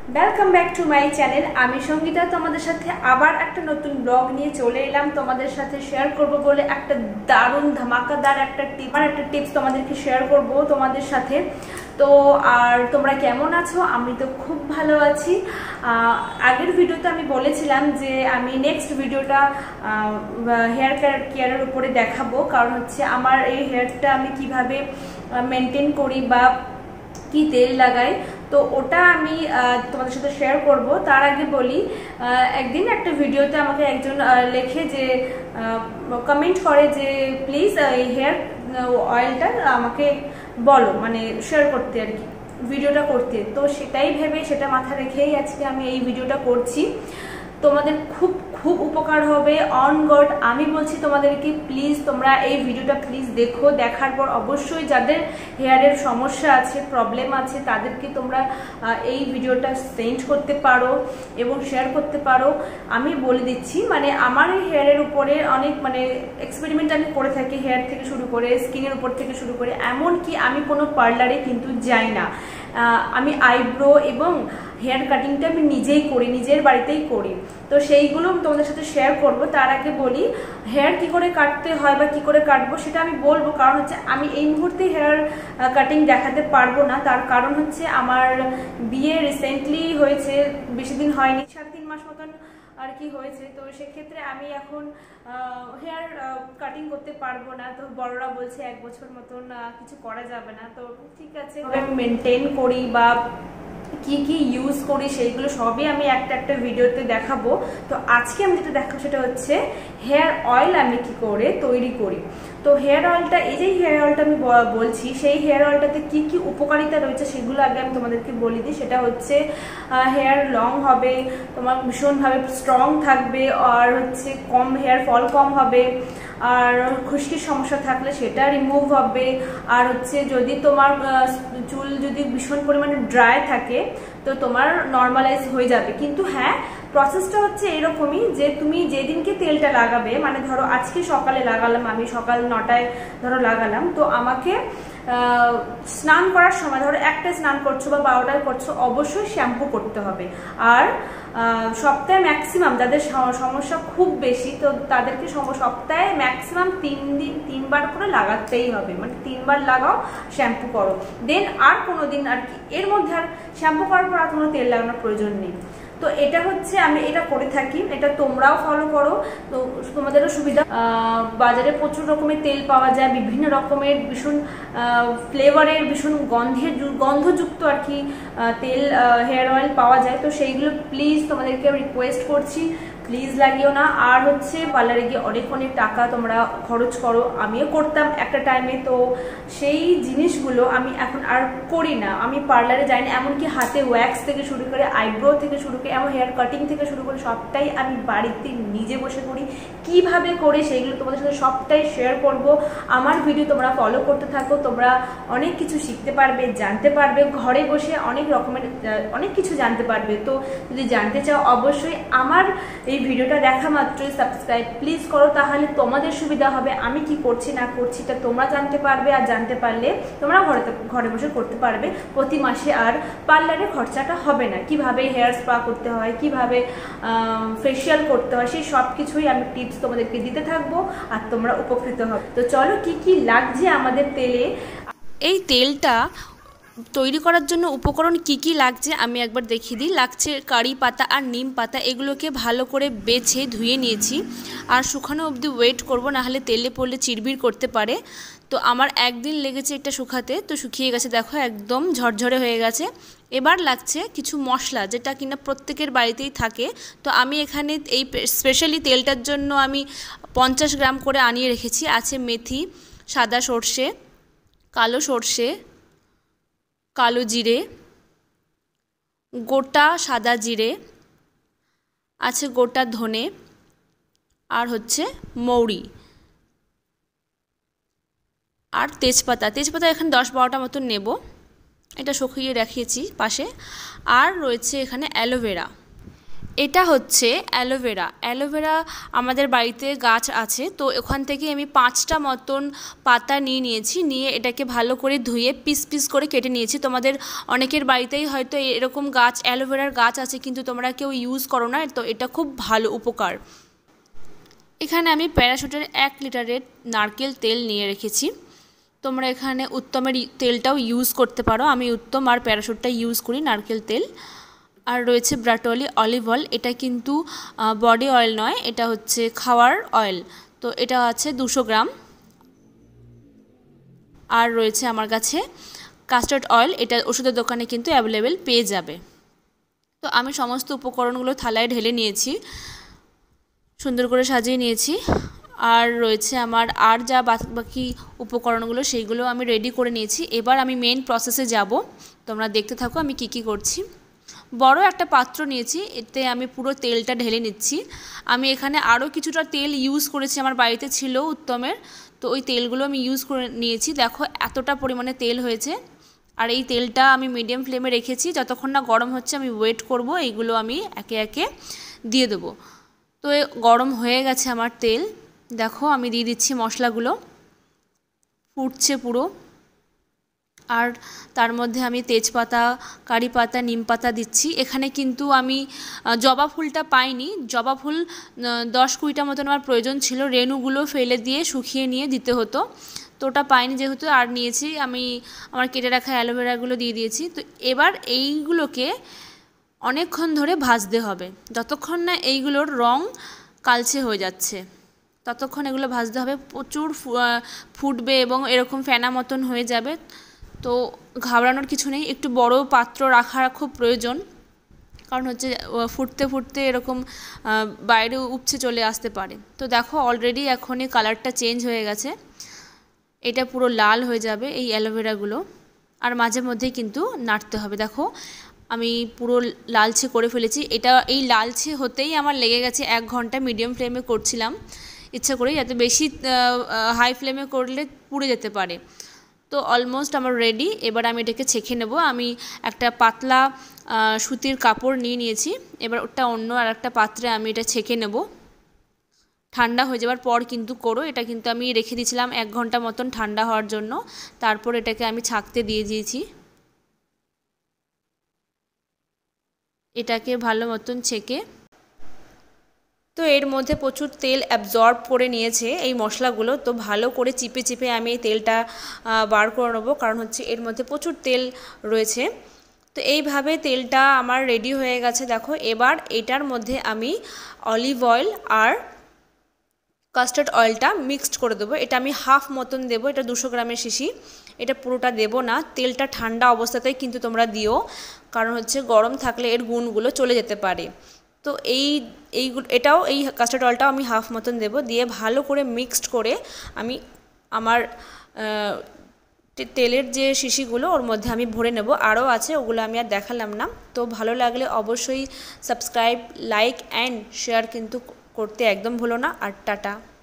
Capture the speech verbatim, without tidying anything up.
Welcome back to my channel. आमी संगीता तुम्हारे साथे आबार एक नतून ब्लग निये चले एलाम तुम्हारे साथे शेयर करब बोले एक दारुण धमाकादार एक टिप एक टिप्स तुम्हादेरके शेयर करब तुम्हादेर साथे। तो और तोमरा केमन आछो? आमी तो खूब भालो आछि। आगेर भिडियोते आमी बोलेछिलाम जे आमी नेक्स्ट भिडियोटा हेयर केयारेर उपरे देखाबो, कारण हच्छे आमार एई हेयारटा आमी किभाबे मेनटेन करी बा কি তেল লাগাই, তো ওটা আমি তোমাদের সাথে শেয়ার করব। তার আগে বলি, একদিন একটা ভিডিওতে আমাকে একজন লেখে যে কমেন্ট করে যে প্লিজ এই হেয়ার অয়েলটা আমাকে বলো, মানে শেয়ার করতে আর কি, ভিডিওটা করতে। তো সেটাই ভেবে সেটা মাথা রেখেই আজকে আমি এই ভিডিওটা করছি। তোমাদের খুব খুব উপকার হবে অন গড আমি বলছি তোমাদেরকে। প্লিজ তোমরা এই ভিডিওটা প্লিজ দেখো, দেখার পর অবশ্যই যাদের হেয়ারের সমস্যা আছে, প্রবলেম আছে, তাদেরকে তোমরা এই ভিডিওটা সেন্ড করতে পারো এবং শেয়ার করতে পারো। আমি বলে দিচ্ছি, মানে আমার এই হেয়ারের উপরে অনেক মানে এক্সপেরিমেন্ট আমি করে থাকি, হেয়ার থেকে শুরু করে স্কিনের উপর থেকে শুরু করে, এমনকি আমি কোনো পার্লারে কিন্তু যাই না। আমি আইব্রো এবং হেয়ার কাটিংটা আমি নিজেই করি, নিজের বাড়িতেই করি। তো সেইগুলো তোমাদের সাথে শেয়ার করব। তার আগে বলি, হেয়ার কি করে কাটতে হয় বা কি করে কাটবো সেটা আমি বলবো, কারণ হচ্ছে আমি এই মুহূর্তে হেয়ার কাটিং দেখাতে পারবো না। তার কারণ হচ্ছে আমার বিয়ে রিসেন্টলি হয়েছে, বেশি দিন হয়নি, সাড়ে তিন মাস মতন আর কি হয়েছে। তো সেক্ষেত্রে আমি এখন হেয়ার কাটিং করতে পারবো না। তো বড়রা বলছে এক বছর মতন কিছু করা যাবে না। তো ঠিক আছে, আমি মেনটেন করি বা কি কি ইউজ করি সেইগুলো সবই আমি একটা একটা ভিডিওতে দেখাবো। তো আজকে আমি যেটা দেখাবো সেটা হচ্ছে হেয়ার অয়েল আমি কি করে তৈরি করি। তো হেয়ার অয়েলটা, এই যে হেয়ার অয়েলটা আমি বলছি, সেই হেয়ার অয়েলটাতে কি কি উপকারিতা রয়েছে সেগুলো আগে আমি তোমাদেরকে বলে দিই। সেটা হচ্ছে হেয়ার লং হবে, তোমার ভীষণভাবে স্ট্রং থাকবে, আর হচ্ছে কম হেয়ার ফল কম হবে, আর খুশকির সমস্যা থাকলে সেটা রিমুভ হবে, আর হচ্ছে যদি তোমার চুল যদি ভীষণ পরিমাণে ড্রাই থাকে তো তোমার নর্মালাইজ হয়ে যাবে। কিন্তু হ্যাঁ, প্রসেসটা হচ্ছে এরকমই যে তুমি যেদিনকে তেলটা লাগাবে, মানে ধরো আজকে সকালে লাগালাম, আমি সকাল নটায় ধরো লাগালাম, তো আমাকে স্নান করার সময়, ধরো একটায় স্নান করছো বা বারোটায় করছো, অবশ্যই শ্যাম্পু করতে হবে। আর সপ্তাহে ম্যাক্সিমাম যাদের সমস্যা খুব বেশি, তো তাদেরকে সপ্তাহে ম্যাক্সিমাম তিন দিন তিনবার করে লাগাতেই হবে, মানে তিনবার লাগাও, শ্যাম্পু করো, দেন আর কোনো দিন আর কি এর মধ্যে আর শ্যাম্পু করার পর আর কোনো তেল লাগানোর প্রয়োজন নেই। তো এটা হচ্ছে আমি এটা করে থাকি, এটা তোমরাও ফলো করো, তো তোমাদেরও সুবিধা। বাজারে প্রচুর রকমের তেল পাওয়া যায়, বিভিন্ন রকমের ভীষণ ফ্লেভারের, ভীষণ গন্ধের গন্ধযুক্ত আর কি তেল, হেয়ার অয়েল পাওয়া যায়। তো সেইগুলো প্লিজ তোমাদেরকে রিকোয়েস্ট করছি, প্লিজ লাগিও না। আর হচ্ছে পার্লারে গিয়ে অনেক অনেক টাকা তোমরা খরচ করো, আমিও করতাম একটা টাইমে। তো সেই জিনিসগুলো আমি এখন আর করি না, আমি পার্লারে যাই না, এমনকি হাতে ওয়্যাক্স থেকে শুরু করে আইব্রো থেকে শুরু করে এমন হেয়ার কাটিং থেকে শুরু করে সবটাই আমি বাড়িতে নিজে বসে করি। কিভাবে করে সেইগুলো তোমাদের সাথে সবটাই শেয়ার করব। আমার ভিডিও তোমরা ফলো করতে থাকো, তোমরা অনেক কিছু শিখতে পারবে, জানতে পারবে, ঘরে বসে অনেক রকমের অনেক কিছু জানতে পারবে। তো যদি জানতে চাও অবশ্যই আমার এই ভিডিওটা দেখা মাত্রই সাবস্ক্রাইব প্লিজ করো, তাহলে তোমাদের সুবিধা হবে। আমি কি করছি না করছি এটা তোমরা জানতে পারবে, আর জানতে পারলে তোমরা ঘরে ঘরে বসে করতে পারবে প্রতি মাসে, আর পার্লারে খরচাটা হবে না। কিভাবে হেয়ার স্পা করতে হয়, কিভাবে ফেসিয়াল করতে হয়, সেই সব কিছুই আমি টিপস তোমাদেরকে দিতে থাকবো, আর তোমরা উপকৃত হবে। তো চলো, কি কি লাগছে আমাদের তেলে। এই তেলটা তৈরি করার জন্য উপকরণ কি কি লাগছে আমি একবার দেখিয়ে দিই। লাগছে কারি পাতা আর নিম পাতা, এগুলোকে ভালো করে বেছে ধুয়ে নিয়েছি, আর শুকানো অবধি ওয়েট করব, নাহলে তেলে পড়লে চিরবির করতে পারে। তো আমার একদিন লেগেছে এটা শুকাতে, তো শুকিয়ে গেছে, দেখো একদম ঝরঝরে হয়ে গেছে। এবার লাগছে কিছু মশলা, যেটা কিনা প্রত্যেকের বাড়িতেই থাকে। তো আমি এখানে এই স্পেশালি তেলটার জন্য আমি পঞ্চাশ গ্রাম করে আনিয়ে রেখেছি। আছে মেথি, সাদা সর্ষে, কালো সর্ষে, কালো জিরে, গোটা সাদা জিরে, আছে গোটা ধনে, আর হচ্ছে মৌরি, আর তেজপাতা। তেজপাতা এখানে দশ বারোটা মতো নেব, এটা শুকিয়ে রেখেছি পাশে। আর রয়েছে এখানে অ্যালোভেরা। এটা হচ্ছে অ্যালোভেরা। অ্যালোভেরা আমাদের বাড়িতে গাছ আছে, তো ওখান থেকে আমি পাঁচটা মতন পাতা নিয়ে নিয়েছি, নিয়ে এটাকে ভালো করে ধুয়ে পিস পিস করে কেটে নিয়েছি। তোমাদের অনেকের বাড়িতেই হয়তো এরকম গাছ অ্যালোভেরার গাছ আছে, কিন্তু তোমরা কেউ ইউজ করো না, তো এটা খুব ভালো উপকার। এখানে আমি প্যারাশুটের এক লিটারের নারকেল তেল নিয়ে রেখেছি। তোমরা এখানে উত্তমের তেলটাও ইউজ করতে পারো, আমি উত্তম আর প্যারাশুটটা ইউজ করি, নারকেল তেল। আর রয়েছে ব্রাটলি অলিভ অয়েল, এটা কিন্তু বডি অয়েল নয়, এটা হচ্ছে খাওয়ার অয়েল, তো এটা আছে দুশো গ্রাম। আর রয়েছে আমার কাছে কাস্টার্ড অয়েল, এটা ওষুধের দোকানে কিন্তু অ্যাভেলেবেল পেয়ে যাবে। তো আমি সমস্ত উপকরণগুলো থালায় ঢেলে নিয়েছি, সুন্দর করে সাজিয়ে নিয়েছি। আর রয়েছে আমার আর যা বাকি উপকরণগুলো সেইগুলো আমি রেডি করে নিয়েছি। এবার আমি মেন প্রসেসে যাব, তোমরা দেখতে থাকো আমি কি কি করছি। বড় একটা পাত্র নিয়েছি, এতে আমি পুরো তেলটা ঢেলে নিচ্ছি। আমি এখানে আরও কিছুটা তেল ইউজ করেছি, আমার বাড়িতে ছিল উত্তমের, তো ওই তেলগুলো আমি ইউজ করে নিয়েছি। দেখো এতটা পরিমাণে তেল হয়েছে। আর এই তেলটা আমি মিডিয়াম ফ্লেমে রেখেছি, যতক্ষণ না গরম হচ্ছে আমি ওয়েট করব, এইগুলো আমি একে একে দিয়ে দেবো। তো গরম হয়ে গেছে আমার তেল, দেখো আমি দিয়ে দিচ্ছি মশলাগুলো, ফুটছে পুরো। আর তার মধ্যে আমি তেজপাতা, কারি পাতা, নিম পাতা দিচ্ছি। এখানে কিন্তু আমি জবা ফুলটা পাইনি, জবা ফুল দশ কুড়িটা মতন আমার প্রয়োজন ছিল, রেণুগুলো ফেলে দিয়ে শুকিয়ে নিয়ে দিতে হতো, তো ওটা পাইনি যেহেতু। আর নিয়েছি আমি আমার কেটে রাখা অ্যালোভেরাগুলো দিয়ে দিয়েছি। তো এবার এইগুলোকে অনেকক্ষণ ধরে ভাজতে হবে, যতক্ষণ না এইগুলোর রং কালচে হয়ে যাচ্ছে ততক্ষণ এগুলো ভাজতে হবে। প্রচুর ফুটবে এবং এরকম ফেনা মতন হয়ে যাবে, তো ঘাবড়ানোর কিছু নেই, একটু বড় পাত্র রাখা খুব প্রয়োজন, কারণ হচ্ছে ফুটতে ফুটতে এরকম বাইরে উপচে চলে আসতে পারে। তো দেখো অলরেডি এখনই কালারটা চেঞ্জ হয়ে গেছে, এটা পুরো লাল হয়ে যাবে এই অ্যালোভেরাগুলো। আর মাঝে মধ্যেই কিন্তু নাড়তে হবে। দেখো আমি পুরো লালচে করে ফেলেছি, এটা এই লালচে হতেই আমার লেগে গেছে এক ঘন্টা। মিডিয়াম ফ্লেমে করছিলাম ইচ্ছা করে, যাতে বেশি হাই ফ্লেমে করলে পুড়ে যেতে পারে। তো অলমোস্ট আমার রেডি। এবার আমি এটাকে ছেঁকে নেব। আমি একটা পাতলা সুতির কাপড় নিয়ে নিয়েছি, এবার ওটা অন্য আর একটা পাত্রে আমি এটা ছেঁকে নেব। ঠান্ডা হয়ে যাওয়ার পর কিন্তু করো, এটা কিন্তু আমি রেখে দিয়েছিলাম এক ঘন্টা মতন ঠান্ডা হওয়ার জন্য, তারপর এটাকে আমি ছাঁকতে দিয়ে দিয়েছি। এটাকে ভালো মতন ছেঁকে, তো এর মধ্যে প্রচুর তেল অ্যাবজর্ব করে নিয়েছে এই মশলাগুলো, তো ভালো করে চিপে চিপে আমি এই তেলটা বার করে নেবো, কারণ হচ্ছে এর মধ্যে প্রচুর তেল রয়েছে। তো এইভাবে তেলটা আমার রেডি হয়ে গেছে। দেখো এবার এটার মধ্যে আমি অলিভ অয়েল আর কাস্টার্ড অয়েলটা মিক্সড করে দেবো। এটা আমি হাফ মতন দেবো, এটা দুশো গ্রামের শিশি, এটা পুরোটা দেবো না। তেলটা ঠান্ডা অবস্থাতেই কিন্তু তোমরা দিও, কারণ হচ্ছে গরম থাকলে এর গুণগুলো চলে যেতে পারে। তো এই এইগুলো এটাও এই কাস্টার্ড অয়েলটাও আমি হাফ মতন দেবো, দিয়ে ভালো করে মিক্সড করে আমি আমার তেলের যে শিশিগুলো ওর মধ্যে আমি ভরে নেব। আরও আছে, ওগুলো আমি আর দেখালাম না। তো ভালো লাগলে অবশ্যই সাবস্ক্রাইব, লাইক অ্যান্ড শেয়ার কিন্তু করতে একদম ভুলো না। আর টাটা।